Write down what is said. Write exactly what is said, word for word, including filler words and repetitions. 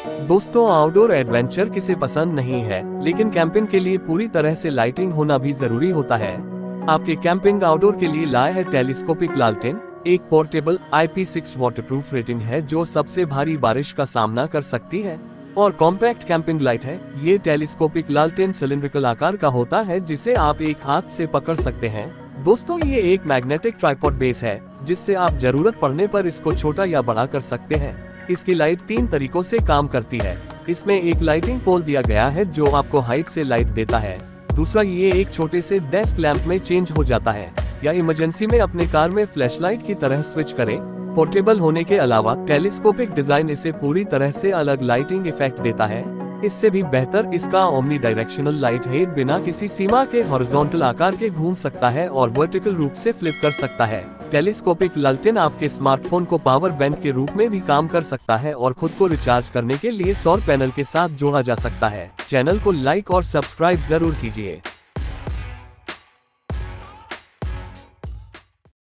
दोस्तों, outdoor adventure किसे पसंद नहीं है, लेकिन कैंपिंग के लिए पूरी तरह से लाइटिंग होना भी जरूरी होता है। आपके कैंपिंग आउटडोर के लिए लाया है टेलीस्कोपिक लालटेन। एक portable I P six waterproof rating है जो सबसे भारी बारिश का सामना कर सकती है, और कॉम्पैक्ट कैंपिंग लाइट है। ये टेलीस्कोपिक लालटेन सिलिंड्रिकल आकार का होता है जिसे आप एक हाथ से पकड़ सकते हैं। दोस्तों, ये एक मैग्नेटिक ट्राइपॉड बेस है जिससे आप जरूरत पड़ने पर इसको छोटा या बड़ा कर सकते हैं। इसकी लाइट तीन तरीकों से काम करती है। इसमें एक लाइटिंग पोल दिया गया है जो आपको हाइट से लाइट देता है। दूसरा, ये एक छोटे से डेस्क लैंप में चेंज हो जाता है, या इमरजेंसी में अपने कार में फ्लैशलाइट की तरह स्विच करें। पोर्टेबल होने के अलावा टेलीस्कोपिक डिजाइन इसे पूरी तरह से अलग लाइटिंग इफेक्ट देता है। इससे भी बेहतर, इसका ओमनी डायरेक्शनल लाइट हेड बिना किसी सीमा के हॉरिजॉन्टल आकार के घूम सकता है और वर्टिकल रूप से फ्लिप कर सकता है। टेलीस्कोपिक लालटेन आपके स्मार्टफोन को पावर बैंक के रूप में भी काम कर सकता है और खुद को रिचार्ज करने के लिए सौर पैनल के साथ जोड़ा जा सकता है। चैनल को लाइक और सब्सक्राइब जरूर कीजिए।